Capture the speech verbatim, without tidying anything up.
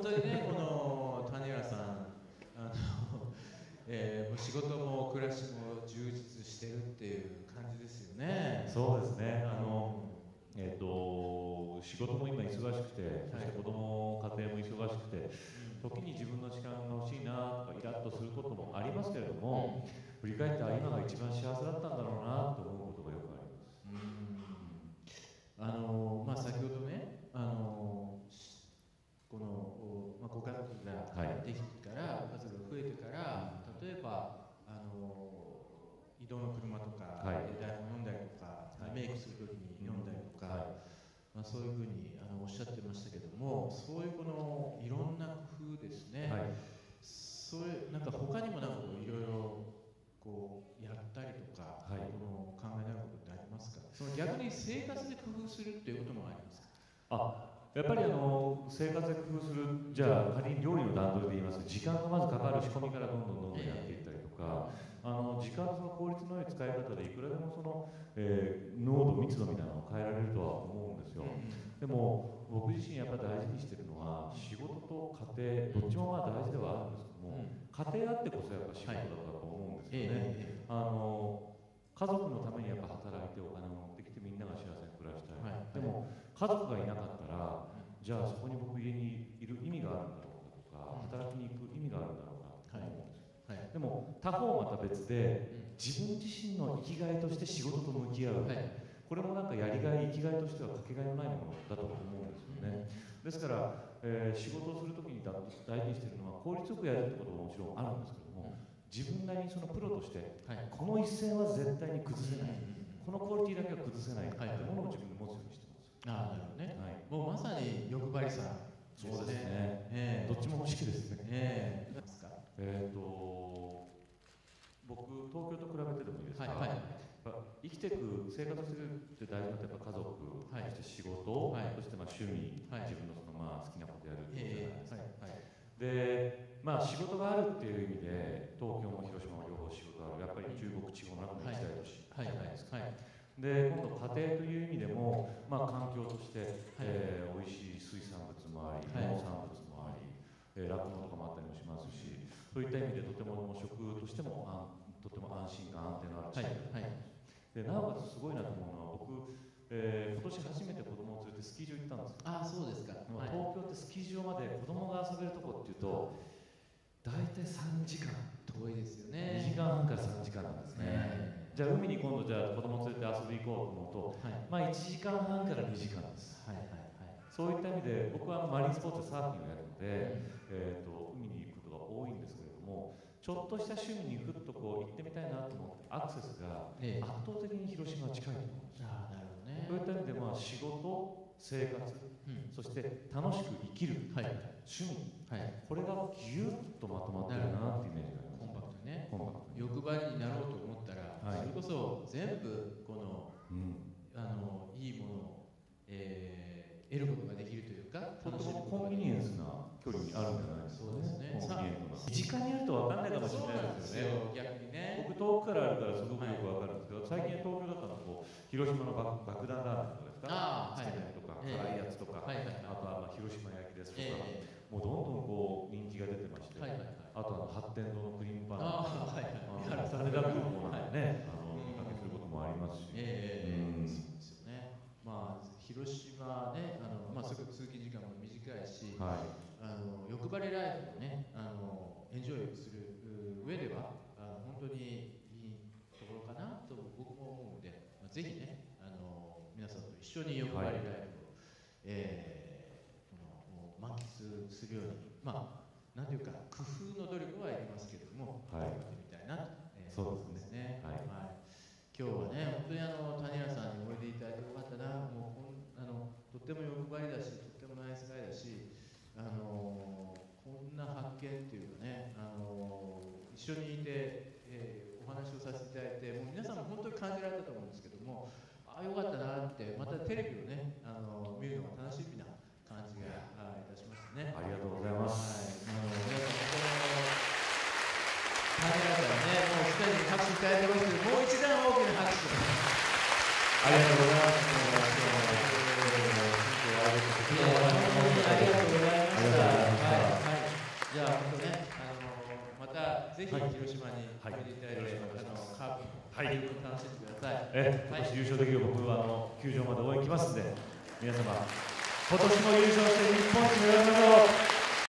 当にね、この谷原さん、あの、えー、もう仕事も暮らしも充実してるっていう感じですよね。 そうですね。あの、えっと、仕事も今忙しくて、そして子供、家庭も忙しくて、時に自分の時間が欲しいなとかイラッとすることもありますけれども、振り返って今が一番幸せだったんだろうなと思うことがよくあります。 うん、あの、まあ、先ほどね、あの、この、まあ、ご家族ができてから、家族が増えてから、例えば、あの、移動の車とか、はい、台本読んだりとか、はい、メイクするときに読んだりとか、はい、まあ、そういうふうにあのおっしゃってましたけども、そういうこのいろんな工夫ですね、はい、そういうなんか他にもなんかいろいろこうやったりとか、はい、この考えなることってありますか？その逆に生活で工夫するっていうこともありますか？ あ、やっぱりあの生活で工夫する、じゃあ仮に料理の段取りで言いますと、時間がまずかかる仕込みからどんどんどんどんやっていったりとか、あの時間のその効率の良い使い方でいくらでもその、えー、濃度密度みたいなのを変えられるとは思うんですよ。でも僕自身やっぱ大事にしてるのは、仕事と家庭どっちもまあ大事ではあるんですけども、家庭あってこそやっぱ仕事だと思うんですよね。あの家族のためにやっぱ働いてお金を持ってきてみんなが幸せに暮らしたい、はい、でも家族がいなかったら、じゃあそこに僕家にいる意味があるんだろうかとか、働きに行く意味があるんだろうかと思うんですよ、はいはい、でも他方また別で自分自身の生きがいとして仕事と向き合う、はい、これもなんかやりがい、生きがいとしてはかけがえのないものだと思うんですよね。ですから、えー、仕事をするときに大事にしているのは効率よくやるってことももちろんあるんですけども、自分なりにそのプロとして、はい、この一線は絶対に崩せない、このクオリティだけは崩せないというものを自分で持つようにしてます。 ああ、なるほどね、はい、もうまさに欲張りさ、 そうですね、えー、どっちも欲しいですね。えー、えーと僕、東京と比べてでもいいですか、はいはい、生きていく、生活するって大事なのはやっぱ家族、はい、そして仕事、はい、そしてまあ趣味、はい、自分のそのまあ好きなことやるっていうじゃないですか。はいはい、で、まあ仕事があるっていう意味で、東京も広島も両方仕事がある、やっぱり中国地方の中の一大都市じゃないですか。で、今度家庭という意味でも、まあ環境として、えー、美味しい水産物もあり、農産物もあり、酪農、えー、とかもあったりもしますし、そういった意味でとても食としてもあとても安心感、安定のある地域だと思います。でなおかつすごいなと思うのは、僕、えー、今年初めて子供を連れてスキー場行ったんですよ。 ああ、そうですか。 東京ってスキー場まで子供が遊べるとこっていうと、大体さんじかん、 遠いですよね。 にじかんはんからさんじかんなんですね。じゃあ海に今度じゃあ子供連れて遊び行こうと思うと、はい、まあいちじかんはんからにじかんです。はいはいはい、そういった意味で僕はマリンスポーツでサーフィンをやるので、うん、えーと海に行くことが多いんですけれども、ちょっとした趣味にふっとこう行ってみたいなと思ってアクセスが圧倒的に広島は近いと思うんですよ。あ、なるほどね。そういった意味でまあ仕事、生活、うん、そして楽しく生きる、はい、趣味、はい、これがギュッとまとまってるなっていうイメージがあります。 コンパクトね。欲張りになろうと思ったら、はい、それこそ全部この、うん、あのいいものを、えー、得ることができるというか、 とてもコンビニエンスな距離にあるんじゃないですか。そうですね。コンビニエントな。身近にいると分かんないかもしれないですよね。 逆にね。 僕遠くからあるからすごくよく分かるんですけど、最近東京だったらこう広島の爆弾ラーメンとかですか。ああ、はい、とか辛いやつとか、あとはまあ広島焼きですとか、もうどんどんこう人気が出てまして、あとは発展堂のクリームパン、ああ、はいはい。羽田空港なんでね、あの見かけすることもありますし。 ええ、そうですよね。まあ広島ね、あのまあすごく通勤時間も短いし、はい、あの欲張りライフをね、あのエンジョイする上ではあの本当にいいところかなと僕も思うので、まあ、ぜひね、あの皆さんと一緒に欲張りライフを、はい、えー、この満喫するように、まあなんていうか工夫の努力はいりますけれども、はい、頑張ってみたいなと、えー、そうですね。はい。はい、今日はね、本当にあの谷原さんにおいでいただいてよかったな。もうこんあのとっても欲張りだし、とってもナイスガイだし、あのこんな発見っていうかね、あの一緒にいて、えー、お話をさせていただいて、もう皆さんも本当に感じられたと思うんですけども、ああよかったなって、またテレビをね、あの見るのが楽しみな感じがいたしましたね。 ありがとうございます。 はい、あの皆さんこの谷原さんね、もうすでに拍手いただいてますけど、もう一段大きな拍手。 ありがとうございます。 ありがとうございました。 ぜひ広島に来ていただいて、あのカープ、はい、楽しんでください。 え、今年優勝できる僕はあの球場まで応援来ますんで、皆様、今年も優勝して日本一目指しましょう。